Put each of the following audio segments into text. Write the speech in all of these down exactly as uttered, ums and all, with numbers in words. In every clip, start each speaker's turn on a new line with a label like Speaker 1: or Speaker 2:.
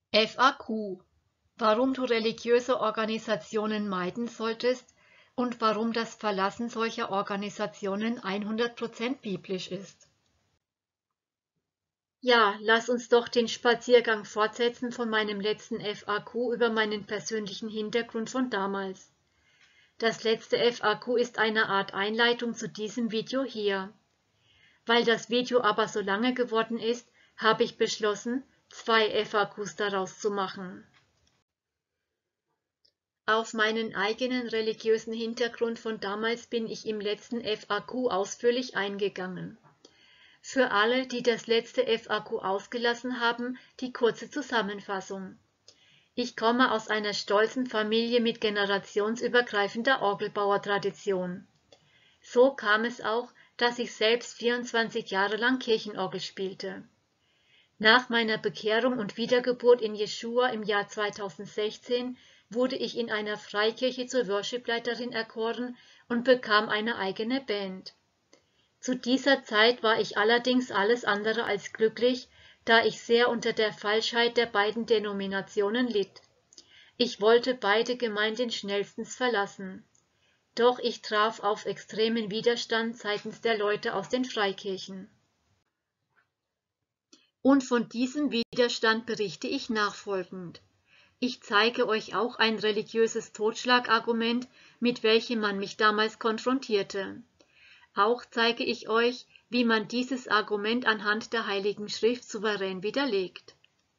Speaker 1: F A Q: Warum du religiöse Organisationen meiden solltest und warum das Verlassen solcher Organisationen hundert Prozent biblisch ist. Ja, lass uns doch den Spaziergang fortsetzen von meinem letzten F A Q über meinen persönlichen Hintergrund von damals. Das letzte F A Q ist eine Art Einleitung zu diesem Video hier. Weil das Video aber so lange geworden ist, habe ich beschlossen, zwei F A Qs daraus zu machen. Auf meinen eigenen religiösen Hintergrund von damals bin ich im letzten F A Q ausführlich eingegangen. Für alle, die das letzte F A Q ausgelassen haben, die kurze Zusammenfassung. Ich komme aus einer stolzen Familie mit generationsübergreifender Orgelbauertradition. So kam es auch, dass ich selbst vierundzwanzig Jahre lang Kirchenorgel spielte. Nach meiner Bekehrung und Wiedergeburt in Jeschua im Jahr zweitausendsechzehn wurde ich in einer Freikirche zur Worshipleiterin erkoren und bekam eine eigene Band. Zu dieser Zeit war ich allerdings alles andere als glücklich, da ich sehr unter der Falschheit der beiden Denominationen litt. Ich wollte beide Gemeinden schnellstens verlassen. Doch ich traf auf extremen Widerstand seitens der Leute aus den Freikirchen. Und von diesem Widerstand berichte ich nachfolgend. Ich zeige euch auch ein religiöses Totschlagargument, mit welchem man mich damals konfrontierte. Auch zeige ich euch, wie man dieses Argument anhand der Heiligen Schrift souverän widerlegt.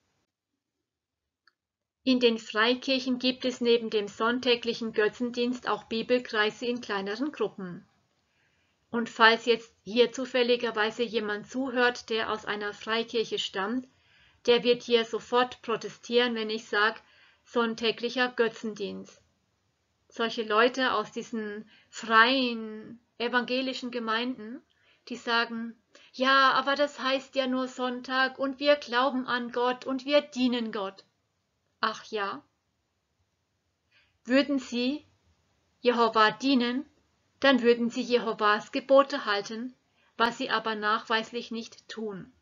Speaker 1: In den Freikirchen gibt es neben dem sonntäglichen Götzendienst auch Bibelkreise in kleineren Gruppen. Und falls jetzt hier zufälligerweise jemand zuhört, der aus einer Freikirche stammt, der wird hier sofort protestieren, wenn ich sage, sonntäglicher Götzendienst. Solche Leute aus diesen freien evangelischen Gemeinden, die sagen, ja, aber das heißt ja nur Sonntag und wir glauben an Gott und wir dienen Gott. Ach ja? Würden sie Jehova dienen, dann würden sie Jehovas Gebote halten, was sie aber nachweislich nicht tun.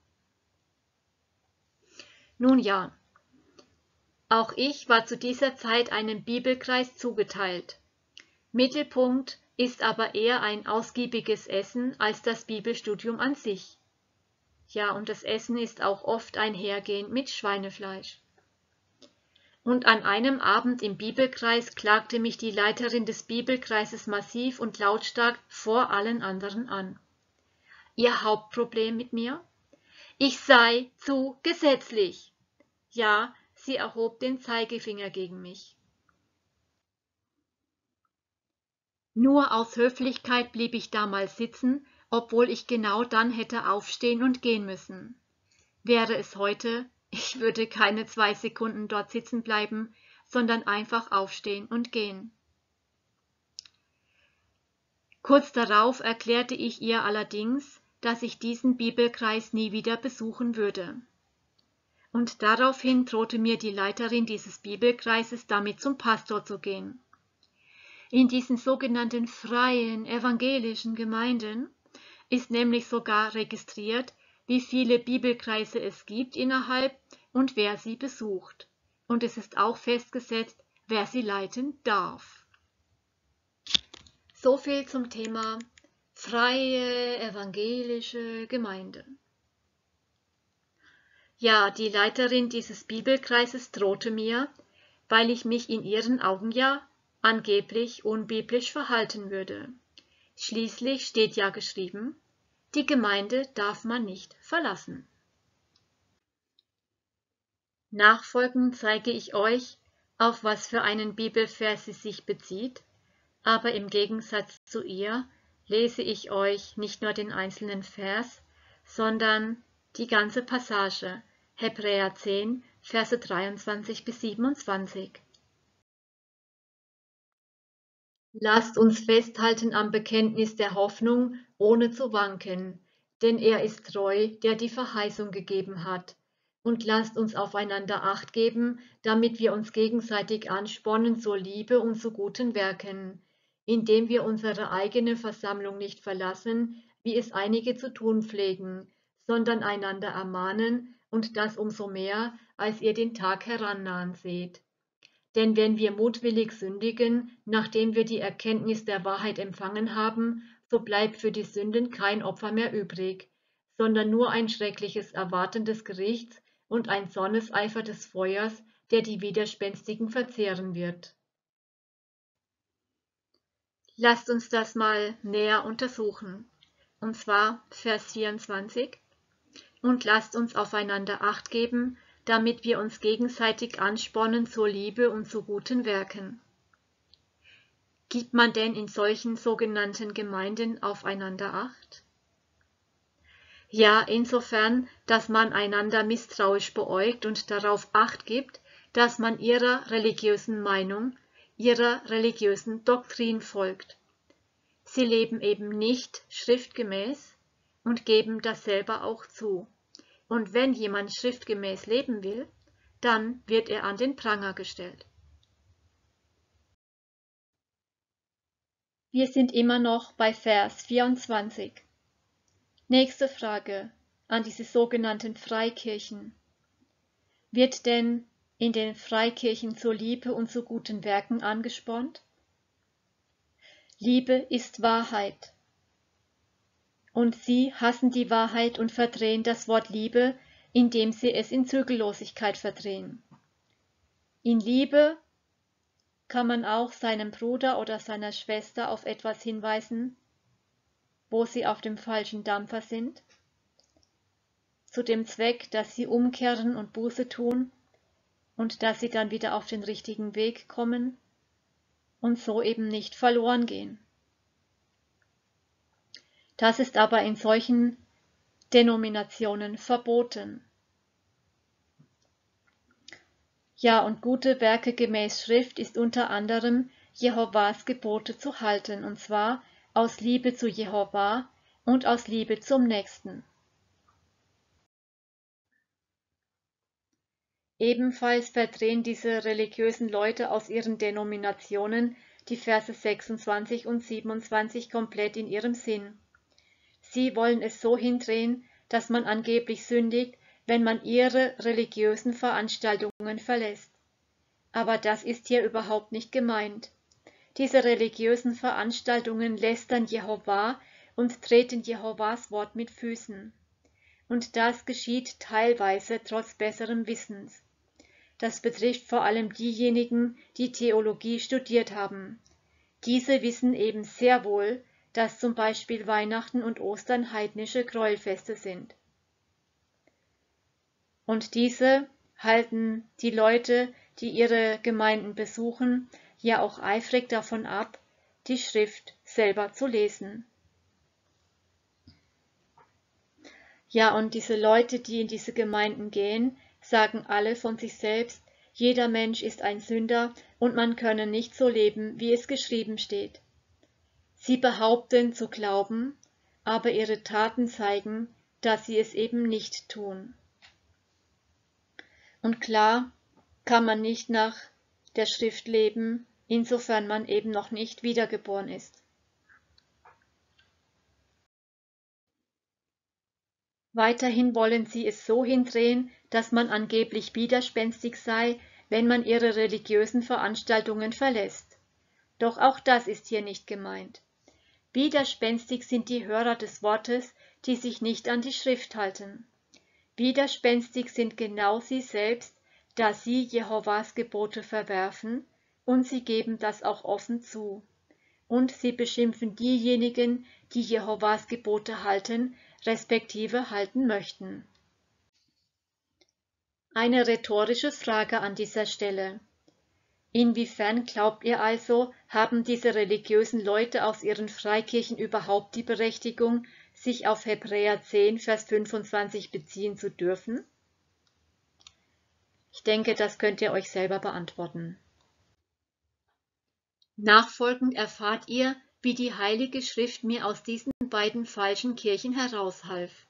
Speaker 1: Nun ja, auch ich war zu dieser Zeit einem Bibelkreis zugeteilt. Mittelpunkt ist aber eher ein ausgiebiges Essen als das Bibelstudium an sich. Ja, und das Essen ist auch oft einhergehend mit Schweinefleisch. Und an einem Abend im Bibelkreis klagte mich die Leiterin des Bibelkreises massiv und lautstark vor allen anderen an. Ihr Hauptproblem mit mir? Ich sei zu gesetzlich. Ja, sie erhob den Zeigefinger gegen mich. Nur aus Höflichkeit blieb ich damals sitzen, obwohl ich genau dann hätte aufstehen und gehen müssen. Wäre es heute, ich würde keine zwei Sekunden dort sitzen bleiben, sondern einfach aufstehen und gehen. Kurz darauf erklärte ich ihr allerdings, dass ich diesen Bibelkreis nie wieder besuchen würde. Und daraufhin drohte mir die Leiterin dieses Bibelkreises damit zum Pastor zu gehen. In diesen sogenannten freien evangelischen Gemeinden ist nämlich sogar registriert, wie viele Bibelkreise es gibt innerhalb und wer sie besucht. Und es ist auch festgesetzt, wer sie leiten darf. So viel zum Thema freie evangelische Gemeinde. Ja, die Leiterin dieses Bibelkreises drohte mir, weil ich mich in ihren Augen ja angeblich unbiblisch verhalten würde. Schließlich steht ja geschrieben, die Gemeinde darf man nicht verlassen. Nachfolgend zeige ich euch, auf was für einen Bibelvers sie sich bezieht, aber im Gegensatz zu ihr lese ich euch nicht nur den einzelnen Vers, sondern die ganze Passage, Hebräer zehn, Verse dreiundzwanzig bis siebenundzwanzig. Lasst uns festhalten am Bekenntnis der Hoffnung, ohne zu wanken, denn er ist treu, der die Verheißung gegeben hat. Und lasst uns aufeinander Acht geben, damit wir uns gegenseitig anspornen zur Liebe und zu guten Werken, indem wir unsere eigene Versammlung nicht verlassen, wie es einige zu tun pflegen, sondern einander ermahnen, und das umso mehr, als ihr den Tag herannahen seht. Denn wenn wir mutwillig sündigen, nachdem wir die Erkenntnis der Wahrheit empfangen haben, so bleibt für die Sünden kein Opfer mehr übrig, sondern nur ein schreckliches Erwarten des Gerichts und ein Zorneseifer des Feuers, der die Widerspenstigen verzehren wird. Lasst uns das mal näher untersuchen. Und zwar Vers vierundzwanzig. Und lasst uns aufeinander Acht geben, damit wir uns gegenseitig anspornen zur Liebe und zu guten Werken. Gibt man denn in solchen sogenannten Gemeinden aufeinander Acht? Ja, insofern, dass man einander misstrauisch beäugt und darauf Acht gibt, dass man ihrer religiösen Meinung, ihrer religiösen Doktrin folgt. Sie leben eben nicht schriftgemäß und geben das selber auch zu. Und wenn jemand schriftgemäß leben will, dann wird er an den Pranger gestellt. Wir sind immer noch bei Vers vierundzwanzig. Nächste Frage an diese sogenannten Freikirchen. Wird denn in den Freikirchen zur Liebe und zu guten Werken angespornt? Liebe ist Wahrheit. Und sie hassen die Wahrheit und verdrehen das Wort Liebe, indem sie es in Zügellosigkeit verdrehen. In Liebe kann man auch seinem Bruder oder seiner Schwester auf etwas hinweisen, wo sie auf dem falschen Dampfer sind, zu dem Zweck, dass sie umkehren und Buße tun und dass sie dann wieder auf den richtigen Weg kommen und so eben nicht verloren gehen. Das ist aber in solchen Denominationen verboten. Ja, und gute Werke gemäß Schrift ist unter anderem, Jehovas Gebote zu halten, und zwar aus Liebe zu Jehova und aus Liebe zum Nächsten. Ebenfalls verdrehen diese religiösen Leute aus ihren Denominationen die Verse sechsundzwanzig und siebenundzwanzig komplett in ihrem Sinn. Sie wollen es so hindrehen, dass man angeblich sündigt, wenn man ihre religiösen Veranstaltungen verlässt. Aber das ist hier überhaupt nicht gemeint. Diese religiösen Veranstaltungen lästern Jehova und treten Jehovas Wort mit Füßen. Und das geschieht teilweise trotz besserem Wissens. Das betrifft vor allem diejenigen, die Theologie studiert haben. Diese wissen eben sehr wohl, dass zum Beispiel Weihnachten und Ostern heidnische Gräuelfeste sind. Und diese halten die Leute, die ihre Gemeinden besuchen, ja auch eifrig davon ab, die Schrift selber zu lesen. Ja, und diese Leute, die in diese Gemeinden gehen, sagen alle von sich selbst, jeder Mensch ist ein Sünder und man könne nicht so leben, wie es geschrieben steht. Sie behaupten zu glauben, aber ihre Taten zeigen, dass sie es eben nicht tun. Und klar kann man nicht nach der Schrift leben, insofern man eben noch nicht wiedergeboren ist. Weiterhin wollen sie es so hindrehen, dass man angeblich widerspenstig sei, wenn man ihre religiösen Veranstaltungen verlässt. Doch auch das ist hier nicht gemeint. Widerspenstig sind die Hörer des Wortes, die sich nicht an die Schrift halten. Widerspenstig sind genau sie selbst, da sie Jehovas Gebote verwerfen, und sie geben das auch offen zu. Und sie beschimpfen diejenigen, die Jehovas Gebote halten, respektive halten möchten. Eine rhetorische Frage an dieser Stelle. Inwiefern glaubt ihr also, haben diese religiösen Leute aus ihren Freikirchen überhaupt die Berechtigung, sich auf Hebräer zehn, Vers fünfundzwanzig beziehen zu dürfen? Ich denke, das könnt ihr euch selber beantworten. Nachfolgend erfahrt ihr, wie die Heilige Schrift mir aus diesen beiden falschen Kirchen heraushalf.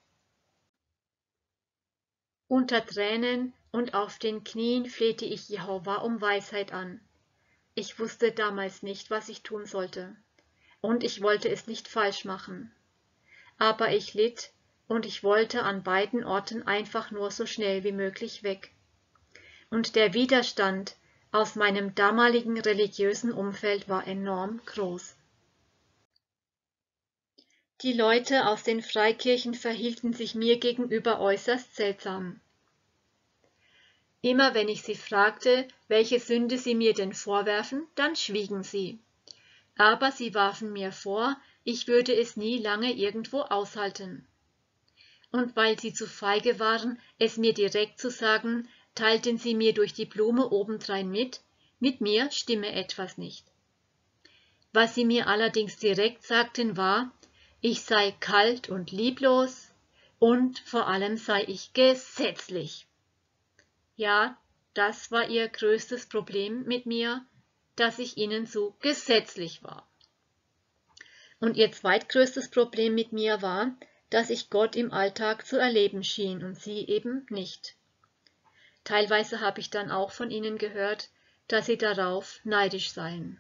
Speaker 1: Unter Tränen und auf den Knien flehte ich Jehova um Weisheit an. Ich wusste damals nicht, was ich tun sollte, und ich wollte es nicht falsch machen. Aber ich litt, und ich wollte an beiden Orten einfach nur so schnell wie möglich weg. Und der Widerstand aus meinem damaligen religiösen Umfeld war enorm groß. Die Leute aus den Freikirchen verhielten sich mir gegenüber äußerst seltsam. Immer wenn ich sie fragte, welche Sünde sie mir denn vorwerfen, dann schwiegen sie. Aber sie warfen mir vor, ich würde es nie lange irgendwo aushalten. Und weil sie zu feige waren, es mir direkt zu sagen, teilten sie mir durch die Blume obendrein mit, mit mir stimme etwas nicht. Was sie mir allerdings direkt sagten war, ich sei kalt und lieblos und vor allem sei ich gesetzlich. Ja, das war ihr größtes Problem mit mir, dass ich ihnen zu gesetzlich war. Und ihr zweitgrößtes Problem mit mir war, dass ich Gott im Alltag zu erleben schien und sie eben nicht. Teilweise habe ich dann auch von ihnen gehört, dass sie darauf neidisch seien.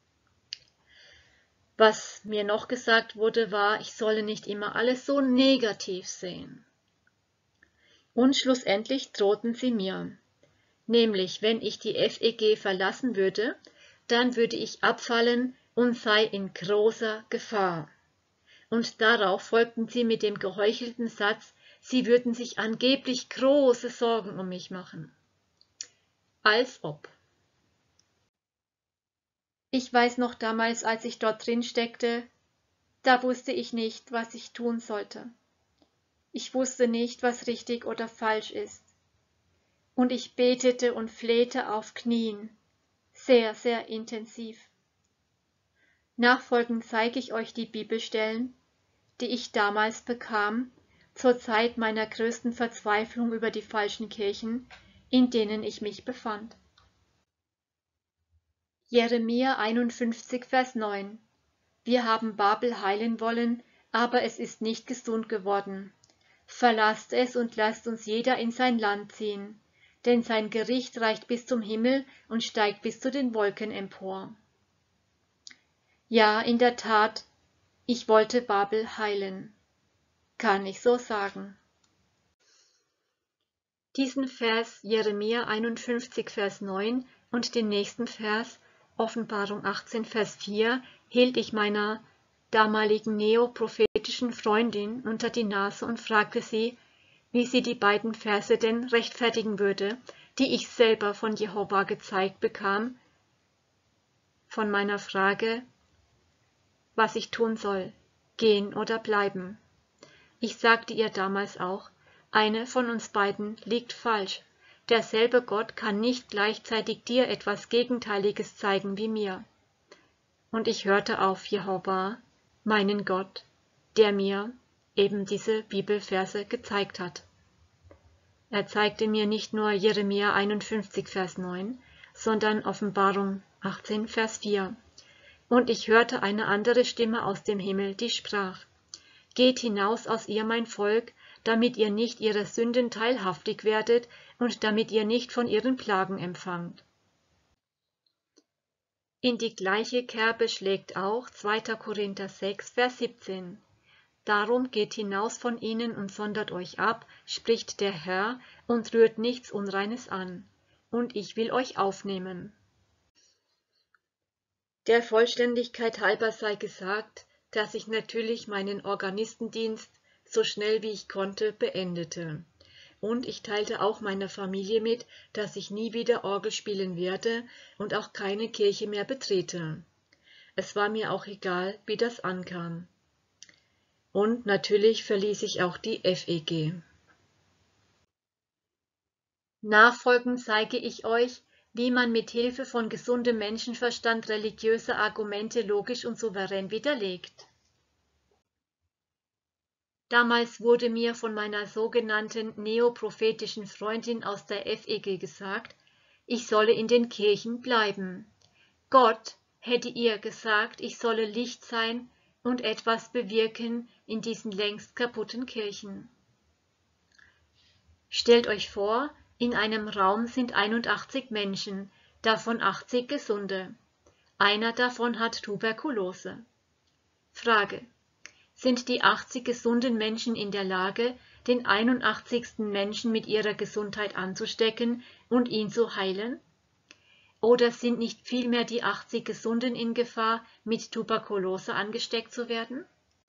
Speaker 1: Was mir noch gesagt wurde, war, ich solle nicht immer alles so negativ sehen. Und schlussendlich drohten sie mir, nämlich wenn ich die F E G verlassen würde, dann würde ich abfallen und sei in großer Gefahr. Und darauf folgten sie mit dem geheuchelten Satz, sie würden sich angeblich große Sorgen um mich machen. Als ob. Ich weiß noch damals, als ich dort drin steckte, da wusste ich nicht, was ich tun sollte. Ich wusste nicht, was richtig oder falsch ist. Und ich betete und flehte auf Knien, sehr, sehr intensiv. Nachfolgend zeige ich euch die Bibelstellen, die ich damals bekam, zur Zeit meiner größten Verzweiflung über die falschen Kirchen, in denen ich mich befand. Jeremia einundfünfzig, Vers neun. Wir haben Babel heilen wollen, aber es ist nicht gesund geworden. Verlasst es und lasst uns jeder in sein Land ziehen, denn sein Gericht reicht bis zum Himmel und steigt bis zu den Wolken empor. Ja, in der Tat, ich wollte Babel heilen. Kann ich so sagen. Diesen Vers Jeremia einundfünfzig, Vers neun und den nächsten Vers Offenbarung achtzehn, Vers vier hielt ich meiner damaligen neoprophetischen Freundin unter die Nase und fragte sie, wie sie die beiden Verse denn rechtfertigen würde, die ich selber von Jehova gezeigt bekam, von meiner Frage, was ich tun soll, gehen oder bleiben. Ich sagte ihr damals auch, eine von uns beiden liegt falsch. Derselbe Gott kann nicht gleichzeitig dir etwas Gegenteiliges zeigen wie mir. Und ich hörte auf Jehova, meinen Gott, der mir eben diese Bibelverse gezeigt hat. Er zeigte mir nicht nur Jeremia einundfünfzig, Vers neun, sondern Offenbarung achtzehn, Vers vier. Und ich hörte eine andere Stimme aus dem Himmel, die sprach, Geht hinaus aus ihr, mein Volk, damit ihr nicht ihrer Sünden teilhaftig werdet und damit ihr nicht von ihren Plagen empfangt. In die gleiche Kerbe schlägt auch zweiter Korinther sechs, Vers siebzehn. Darum geht hinaus von ihnen und sondert euch ab, spricht der Herr, und rührt nichts Unreines an, und ich will euch aufnehmen. Der Vollständigkeit halber sei gesagt, dass ich natürlich meinen Organistendienst so schnell wie ich konnte beendete. Und ich teilte auch meiner Familie mit, dass ich nie wieder Orgel spielen werde und auch keine Kirche mehr betrete. Es war mir auch egal, wie das ankam. Und natürlich verließ ich auch die F E G. Nachfolgend zeige ich euch, wie man mit Hilfe von gesundem Menschenverstand religiöse Argumente logisch und souverän widerlegt. Damals wurde mir von meiner sogenannten neoprophetischen Freundin aus der F E G gesagt, ich solle in den Kirchen bleiben. Gott hätte ihr gesagt, ich solle Licht sein und etwas bewirken in diesen längst kaputten Kirchen. Stellt euch vor, in einem Raum sind einundachtzig Menschen, davon achtzig Gesunde. Einer davon hat Tuberkulose. Frage: Sind die achtzig gesunden Menschen in der Lage, den einundachtzigsten Menschen mit ihrer Gesundheit anzustecken und ihn zu heilen? Oder sind nicht vielmehr die achtzig Gesunden in Gefahr, mit Tuberkulose angesteckt zu werden?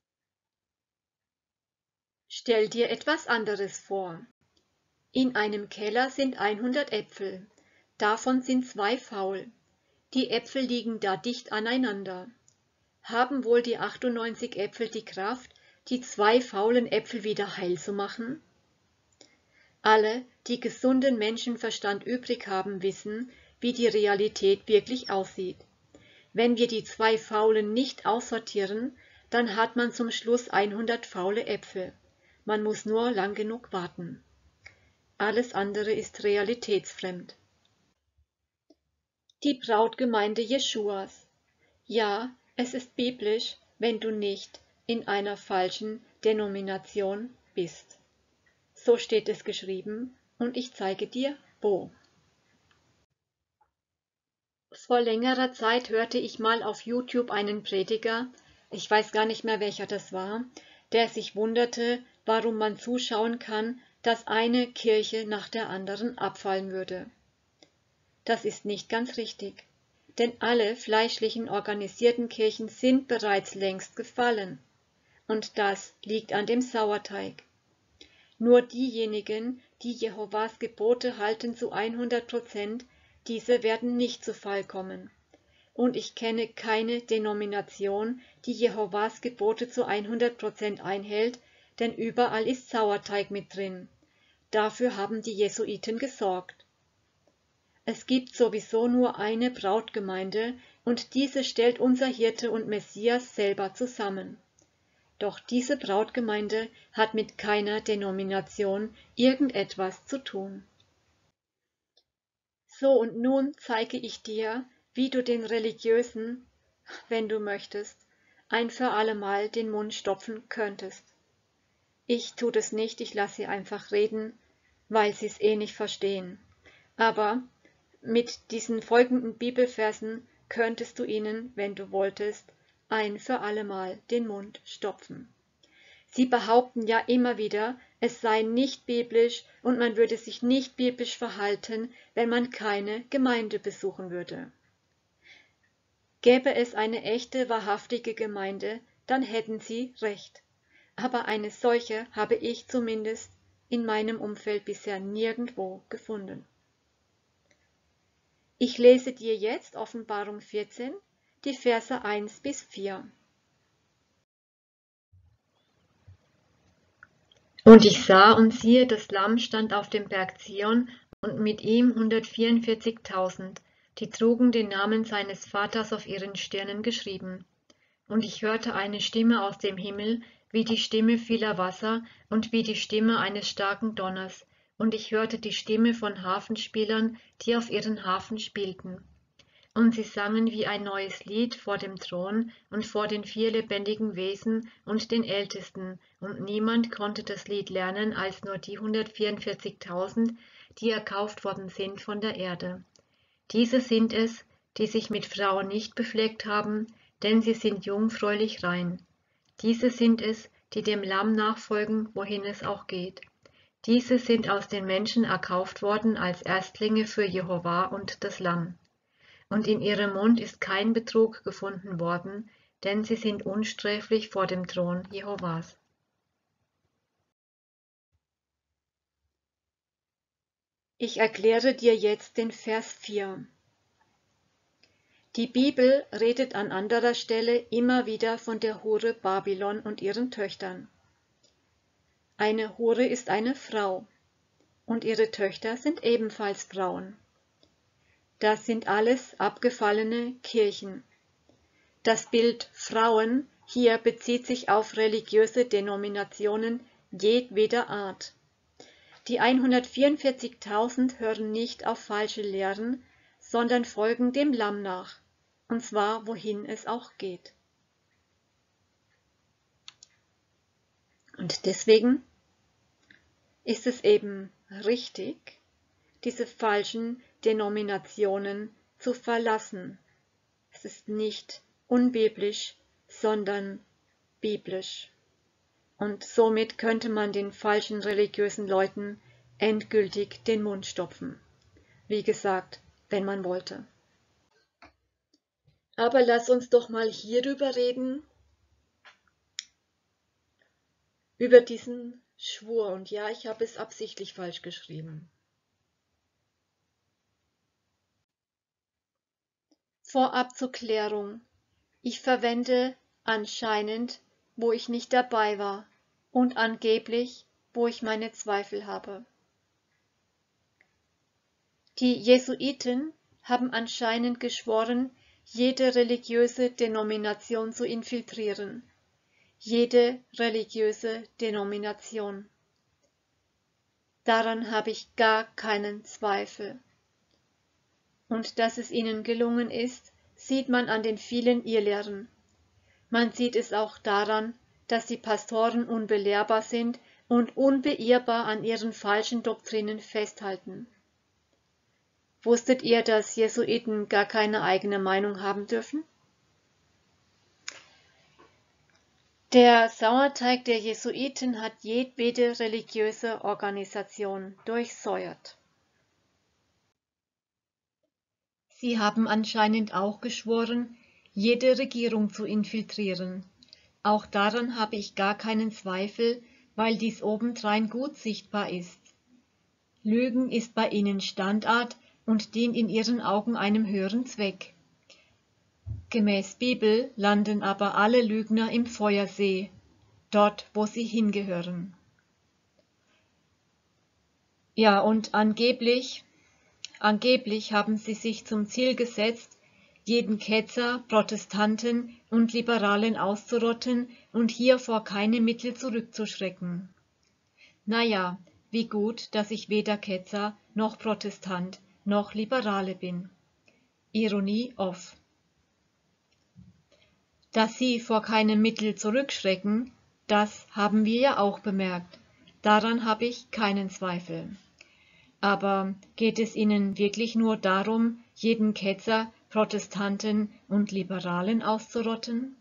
Speaker 1: Stell dir etwas anderes vor. In einem Keller sind hundert Äpfel, davon sind zwei faul. Die Äpfel liegen da dicht aneinander. Haben wohl die achtundneunzig Äpfel die Kraft, die zwei faulen Äpfel wieder heil zu machen? Alle, die gesunden Menschenverstand übrig haben, wissen, wie die Realität wirklich aussieht. Wenn wir die zwei Faulen nicht aussortieren, dann hat man zum Schluss hundert faule Äpfel. Man muss nur lang genug warten. Alles andere ist realitätsfremd. Die Brautgemeinde Jeschuas. Ja, es ist biblisch, wenn du nicht in einer falschen Denomination bist. So steht es geschrieben und ich zeige dir, wo. Vor längerer Zeit hörte ich mal auf YouTube einen Prediger, ich weiß gar nicht mehr welcher das war, der sich wunderte, warum man zuschauen kann, dass eine Kirche nach der anderen abfallen würde. Das ist nicht ganz richtig, denn alle fleischlichen organisierten Kirchen sind bereits längst gefallen. Und das liegt an dem Sauerteig. Nur diejenigen, die Jehovas Gebote halten zu hundert Prozent, diese werden nicht zu Fall kommen. Und ich kenne keine Denomination, die Jehovas Gebote zu hundert Prozent einhält, denn überall ist Sauerteig mit drin. Dafür haben die Jesuiten gesorgt. Es gibt sowieso nur eine Brautgemeinde und diese stellt unser Hirte und Messias selber zusammen. Doch diese Brautgemeinde hat mit keiner Denomination irgendetwas zu tun. So, und nun zeige ich dir, wie du den Religiösen, wenn du möchtest, ein für allemal den Mund stopfen könntest. Ich tue das nicht, ich lasse sie einfach reden, weil sie es eh nicht verstehen. Aber mit diesen folgenden Bibelversen könntest du ihnen, wenn du wolltest, ein für allemal den Mund stopfen. Sie behaupten ja immer wieder, es sei nicht biblisch und man würde sich nicht biblisch verhalten, wenn man keine Gemeinde besuchen würde. Gäbe es eine echte, wahrhaftige Gemeinde, dann hätten sie recht. Aber eine solche habe ich zumindest in meinem Umfeld bisher nirgendwo gefunden. Ich lese dir jetzt Offenbarung vierzehn, die Verse eins bis vier. Und ich sah und siehe, das Lamm stand auf dem Berg Zion und mit ihm hundertvierundvierzigtausend, die trugen den Namen seines Vaters auf ihren Stirnen geschrieben. Und ich hörte eine Stimme aus dem Himmel, wie die Stimme vieler Wasser und wie die Stimme eines starken Donners. Und ich hörte die Stimme von Harfenspielern, die auf ihren Harfen spielten. Und sie sangen wie ein neues Lied vor dem Thron und vor den vier lebendigen Wesen und den Ältesten, und niemand konnte das Lied lernen als nur die hundertvierundvierzigtausend, die erkauft worden sind von der Erde. Diese sind es, die sich mit Frauen nicht befleckt haben, denn sie sind jungfräulich rein. Diese sind es, die dem Lamm nachfolgen, wohin es auch geht. Diese sind aus den Menschen erkauft worden als Erstlinge für Jehova und das Lamm. Und in ihrem Mund ist kein Betrug gefunden worden, denn sie sind unsträflich vor dem Thron Jehovas. Ich erkläre dir jetzt den Vers vier. Die Bibel redet an anderer Stelle immer wieder von der Hure Babylon und ihren Töchtern. Eine Hure ist eine Frau, und ihre Töchter sind ebenfalls Frauen. Das sind alles abgefallene Kirchen. Das Bild Frauen hier bezieht sich auf religiöse Denominationen jedweder Art. Die hundertvierundvierzigtausend hören nicht auf falsche Lehren, sondern folgen dem Lamm nach, und zwar wohin es auch geht. Und deswegen ist es eben richtig, diese falschen Denominationen zu verlassen. Es ist nicht unbiblisch, sondern biblisch. und somit könnte man den falschen religiösen Leuten endgültig den Mund stopfen. Wie gesagt, wenn man wollte. Aber lass uns doch mal hierüber reden, über diesen Schwur. Und ja, ich habe es absichtlich falsch geschrieben. Vorab zur Klärung. Ich verwende anscheinend, wo ich nicht dabei war, und angeblich, wo ich meine Zweifel habe. Die Jesuiten haben anscheinend geschworen, jede religiöse Denomination zu infiltrieren. Jede religiöse Denomination. Daran habe ich gar keinen Zweifel. Und dass es ihnen gelungen ist, sieht man an den vielen Irrlehren. Man sieht es auch daran, dass die Pastoren unbelehrbar sind und unbeirrbar an ihren falschen Doktrinen festhalten. Wusstet ihr, dass Jesuiten gar keine eigene Meinung haben dürfen? Der Sauerteig der Jesuiten hat jedwede religiöse Organisation durchsäuert. Sie haben anscheinend auch geschworen, jede Regierung zu infiltrieren. Auch daran habe ich gar keinen Zweifel, weil dies obendrein gut sichtbar ist. Lügen ist bei ihnen Standart und dient in ihren Augen einem höheren Zweck. Gemäß Bibel landen aber alle Lügner im Feuersee, dort, wo sie hingehören. Ja, und angeblich, angeblich haben sie sich zum Ziel gesetzt, jeden Ketzer, Protestanten und Liberalen auszurotten und hier vor keine Mittel zurückzuschrecken. Naja, wie gut, dass ich weder Ketzer noch Protestant noch Liberale bin. Ironie off. Dass sie vor keinem Mittel zurückschrecken, das haben wir ja auch bemerkt. Daran habe ich keinen Zweifel. Aber geht es ihnen wirklich nur darum, jeden Ketzer, Protestanten und Liberalen auszurotten?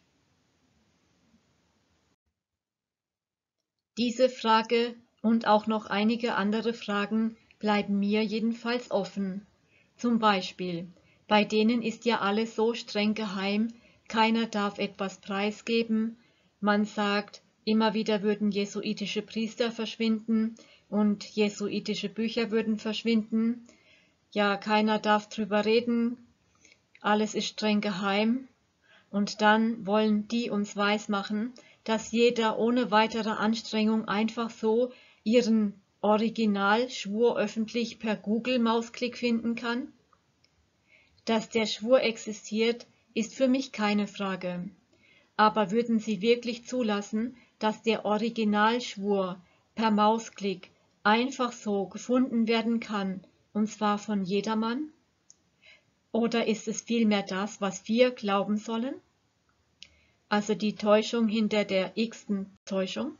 Speaker 1: Diese Frage und auch noch einige andere Fragen bleiben mir jedenfalls offen. Zum Beispiel, bei denen ist ja alles so streng geheim, keiner darf etwas preisgeben, man sagt, immer wieder würden jesuitische Priester verschwinden und jesuitische Bücher würden verschwinden, ja, keiner darf drüber reden, alles ist streng geheim, und dann wollen die uns weismachen, dass jeder ohne weitere Anstrengung einfach so ihren Originalschwur öffentlich per Google-Mausklick finden kann? Dass der Schwur existiert, ist für mich keine Frage. Aber würden Sie wirklich zulassen, dass der Originalschwur per Mausklick einfach so gefunden werden kann, und zwar von jedermann? Oder ist es vielmehr das, was wir glauben sollen? Also die Täuschung hinter der x-ten Täuschung?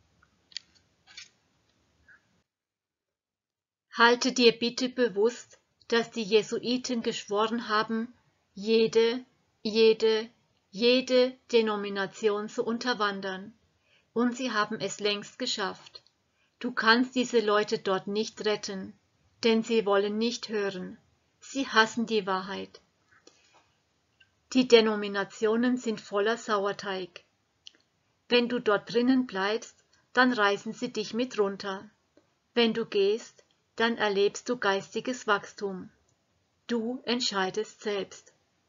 Speaker 1: Halte dir bitte bewusst, dass die Jesuiten geschworen haben, jede, jede, jede Denomination zu unterwandern. Und sie haben es längst geschafft. Du kannst diese Leute dort nicht retten, denn sie wollen nicht hören. Sie hassen die Wahrheit. Die Denominationen sind voller Sauerteig. Wenn du dort drinnen bleibst, dann reißen sie dich mit runter. Wenn du gehst, dann erlebst du geistiges Wachstum. Du entscheidest selbst.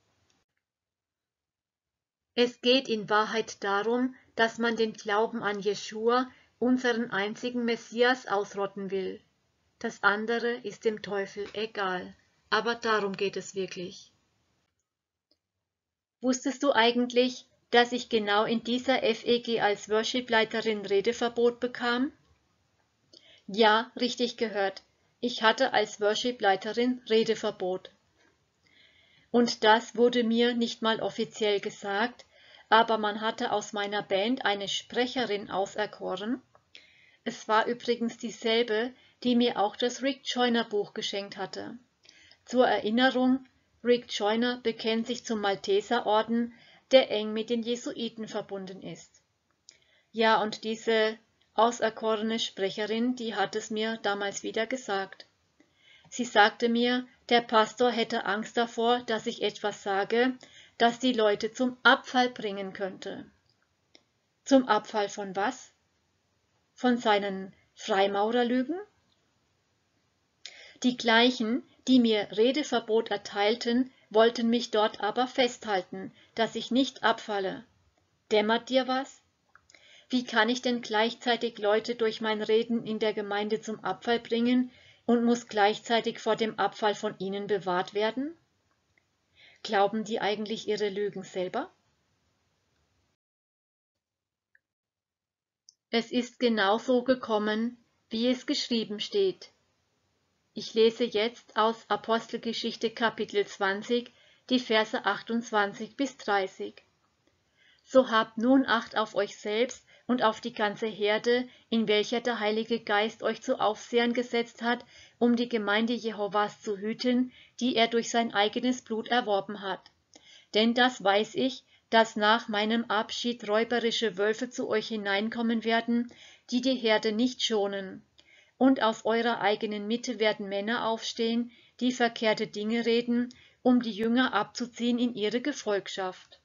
Speaker 1: Es geht in Wahrheit darum, dass man den Glauben an Jeschua, unseren einzigen Messias, ausrotten will. Das andere ist dem Teufel egal, aber darum geht es wirklich. Wusstest du eigentlich, dass ich genau in dieser F E G als Worshipleiterin Redeverbot bekam? Ja, richtig gehört. Ich hatte als Worshipleiterin Redeverbot. Und das wurde mir nicht mal offiziell gesagt, aber man hatte aus meiner Band eine Sprecherin auserkoren. Es war übrigens dieselbe, die mir auch das Rick Joyner Buch geschenkt hatte. Zur Erinnerung, Rick Joyner bekennt sich zum Malteserorden, der eng mit den Jesuiten verbunden ist. Ja, und diese auserkorene Sprecherin, die hat es mir damals wieder gesagt. Sie sagte mir, der Pastor hätte Angst davor, dass ich etwas sage, das die Leute zum Abfall bringen könnte. Zum Abfall von was? Von seinen Freimaurerlügen? Die gleichen, die mir Redeverbot erteilten, wollten mich dort aber festhalten, dass ich nicht abfalle. Dämmert dir was? Wie kann ich denn gleichzeitig Leute durch mein Reden in der Gemeinde zum Abfall bringen und muss gleichzeitig vor dem Abfall von ihnen bewahrt werden? Glauben die eigentlich ihre Lügen selber? Es ist genau so gekommen, wie es geschrieben steht. Ich lese jetzt aus Apostelgeschichte Kapitel zwanzig, die Verse achtundzwanzig bis dreißig. So habt nun Acht auf euch selbst und auf die ganze Herde, in welcher der Heilige Geist euch zu Aufsehern gesetzt hat, um die Gemeinde Jehovas zu hüten, die er durch sein eigenes Blut erworben hat. Denn das weiß ich, dass nach meinem Abschied räuberische Wölfe zu euch hineinkommen werden, die die Herde nicht schonen. Und aus eurer eigenen Mitte werden Männer aufstehen, die verkehrte Dinge reden, um die Jünger abzuziehen in ihre Gefolgschaft.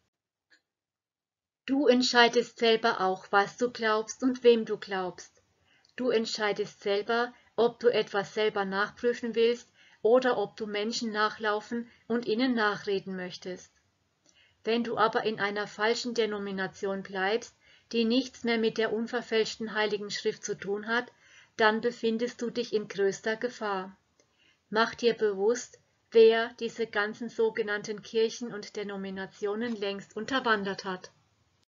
Speaker 1: Du entscheidest selber auch, was du glaubst und wem du glaubst. Du entscheidest selber, ob du etwas selber nachprüfen willst oder ob du Menschen nachlaufen und ihnen nachreden möchtest. Wenn du aber in einer falschen Denomination bleibst, die nichts mehr mit der unverfälschten Heiligen Schrift zu tun hat, dann befindest du dich in größter Gefahr. Mach dir bewusst, wer diese ganzen sogenannten Kirchen und Denominationen längst unterwandert hat.